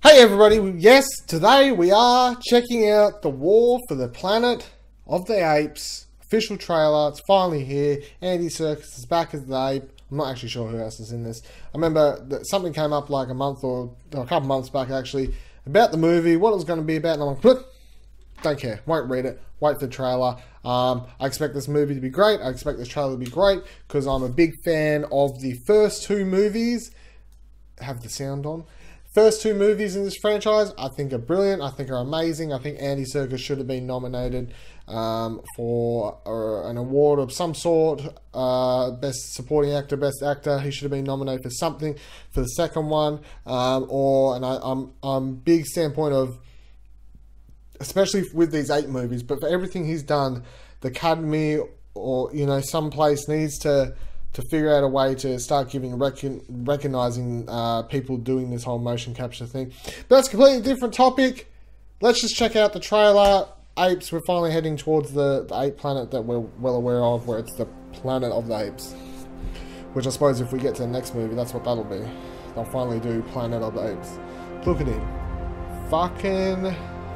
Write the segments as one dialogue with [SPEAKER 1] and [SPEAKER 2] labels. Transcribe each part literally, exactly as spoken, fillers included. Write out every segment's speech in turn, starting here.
[SPEAKER 1] Hey everybody, yes, today we are checking out the War for the Planet of the Apes official trailer. It's finally here. Andy Serkis is back as the ape. I'm not actually sure who else is in this. I remember that something came up like a month or, or a couple months back actually about the movie, what it was going to be about, and I'm like, don't care, won't read it, wait for the trailer. Um, I expect this movie to be great. I expect this trailer to be great because I'm a big fan of the first two movies. Have the sound on. First two movies in this franchise, I think are brilliant. I think are amazing. I think Andy Serkis should have been nominated um, for uh, an award of some sort. Uh, best supporting actor, best actor. He should have been nominated for something for the second one. Um, or and I, I'm I'm big standpoint of, especially with these eight movies, but for everything he's done, the Academy or you know some place needs to. to figure out a way to start giving recon recognizing uh, people doing this whole motion capture thing. But that's a completely different topic. Let's just check out the trailer. Apes, we're finally heading towards the, the ape planet that we're well aware of, where it's the planet of the apes. Which I suppose if we get to the next movie, that's what that'll be. They'll finally do Planet of the Apes. Look at him. Fucking...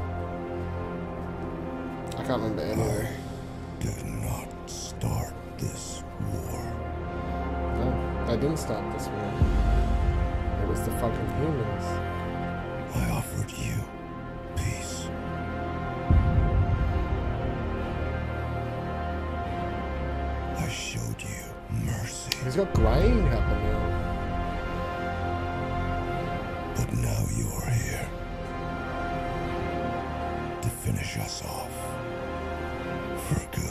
[SPEAKER 1] I can't remember anything.
[SPEAKER 2] I did not start this war.
[SPEAKER 1] They didn't start this war. It was the fucking humans.
[SPEAKER 2] I offered you peace. I showed you mercy.
[SPEAKER 1] He's got graying happening.
[SPEAKER 2] But now you're here to finish us off for good.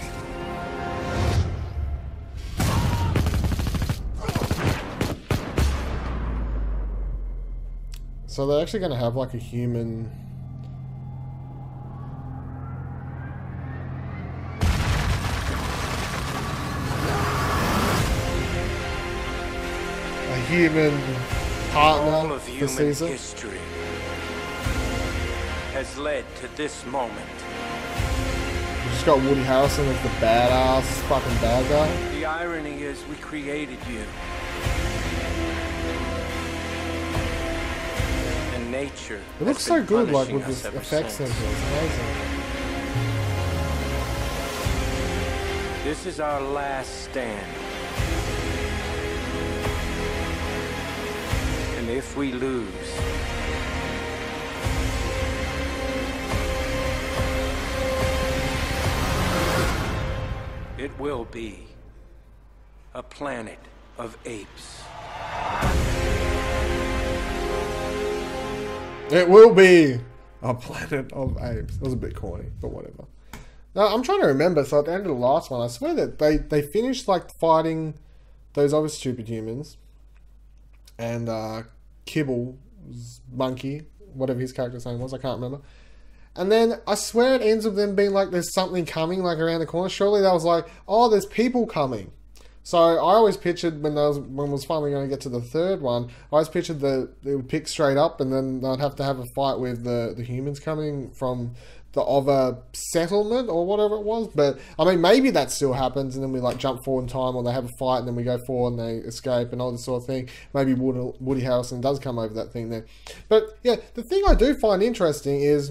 [SPEAKER 1] So they're actually going to have like a human... A human partner
[SPEAKER 3] All of
[SPEAKER 1] for
[SPEAKER 3] human
[SPEAKER 1] Caesar.
[SPEAKER 3] history has led to this moment.
[SPEAKER 1] We just got Woody Harrelson as the badass fucking bad guy.
[SPEAKER 3] The irony is we created you. Nature.
[SPEAKER 1] It looks so good, like with this effects and it's amazing.
[SPEAKER 3] This is our last stand. And if we lose, it will be a planet of apes.
[SPEAKER 1] It will be a planet of apes. It was a bit corny, but whatever. Now, I'm trying to remember, so at the end of the last one, I swear that they, they finished like fighting those other stupid humans. And uh, Kibble, Monkey, whatever his character's name was, I can't remember. And then I swear it ends with them being like, there's something coming like around the corner. Surely that was like, oh, there's people coming. So I always pictured when I was when I was finally going to get to the third one, I always pictured that they would pick straight up, and then they'd have to have a fight with the the humans coming from the other settlement or whatever it was. But I mean, maybe that still happens, and then we like jump forward in time, or they have a fight, and then we go forward and they escape, and all this sort of thing. Maybe Woody, Woody Harrelson does come over that thing there. But yeah, the thing I do find interesting is.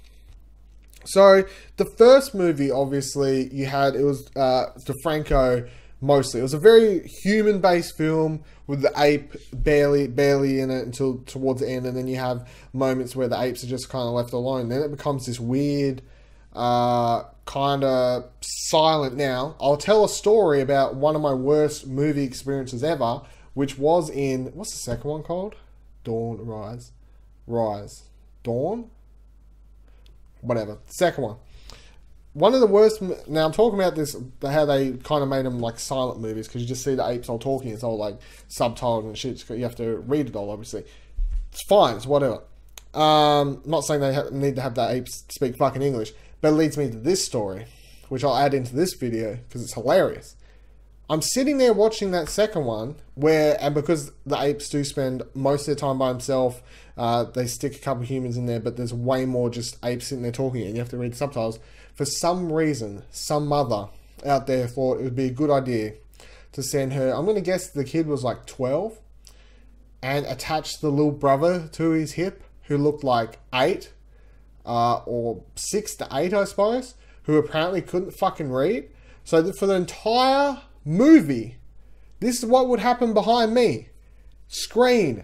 [SPEAKER 1] So the first movie, obviously, you had it was uh, DeFranco. Mostly, it was a very human-based film with the ape barely, barely in it until towards the end, and then you have moments where the apes are just kind of left alone. Then it becomes this weird, uh, kind of silent. Now, I'll tell a story about one of my worst movie experiences ever, which was in what's the second one called? Dawn, Rise, Rise, Dawn, whatever. Second one. One of the worst... Now, I'm talking about this, how they kind of made them like silent movies, because you just see the apes all talking. It's all like subtitled and shit. You have to read it all, obviously. It's fine. It's whatever. Um, I'm not saying they ha need to have the apes speak fucking English, but it leads me to this story, which I'll add into this video, because it's hilarious. I'm sitting there watching that second one, where, and because the apes do spend most of their time by themselves, uh, they stick a couple of humans in there, but there's way more just apes sitting there talking, and you have to read subtitles. For some reason, some mother out there thought it would be a good idea to send her, I'm going to guess the kid was like twelve, and attach the little brother to his hip, who looked like eight, uh, or six to eight, I suppose, who apparently couldn't fucking read. So that for the entire movie, this is what would happen behind me. Screen.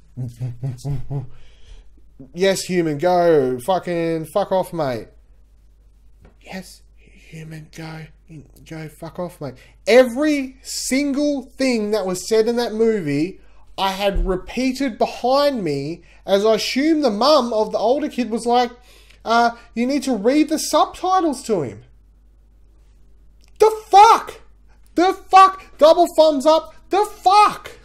[SPEAKER 1] Yes, human, go. Fucking fuck off, mate. Yes, human, go. Go fuck off, mate. Every single thing that was said in that movie, I had repeated behind me, as I assume the mum of the older kid was like, uh, you need to read the subtitles to him. The fuck? The fuck? Double thumbs up. The fuck?